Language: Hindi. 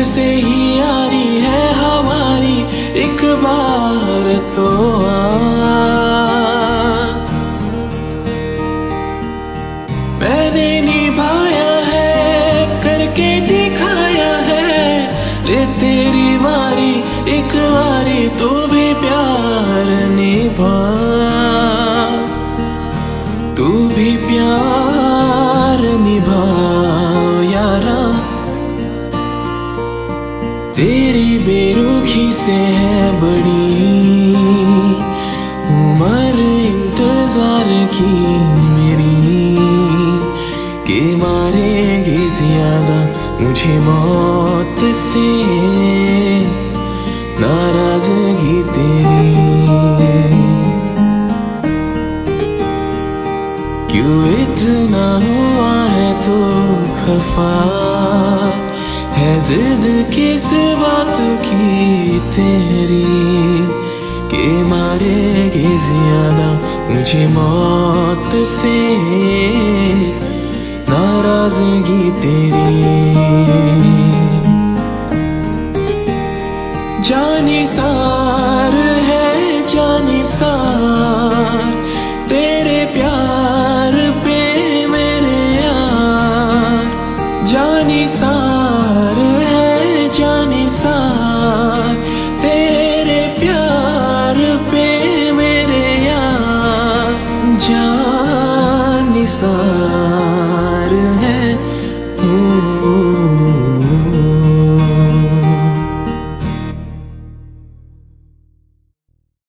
से ही यारी है हमारी, एक बार तो मैंने निभाया है, करके दिखाया है, ले तेरी बारी एक बारी तू भी प्यार निभा, तू भी प्यार निभा यारा। तेरी बेरुखी से है बड़ी उम्र इंतजार की मेरी, के मारेगी ज्यादा मुझे मौत से नाराजगी तेरी। क्यों इतना हुआ है तो खफा, है जिद किस बात की तेरी, के मारेगी ज्यादा मुझे मौत से नाराजगी तेरी। जानिसार है जानिसार तेरे प्यार पे मेरे यार, जानिसार है जानिसार तेरे प्यार पे मेरे यार, जानिसार है